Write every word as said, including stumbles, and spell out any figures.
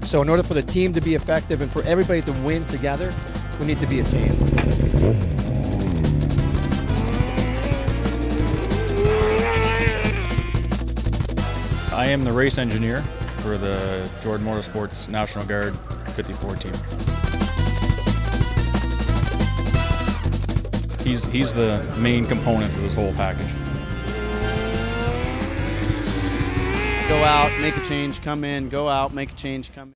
So in order for the team to be effective and for everybody to win together, we need to be a team. I am the race engineer for the Jordan Motorsports National Guard fifty-four team. He's, he's the main component of this whole package. Go out, make a change, come in, go out, make a change, come in.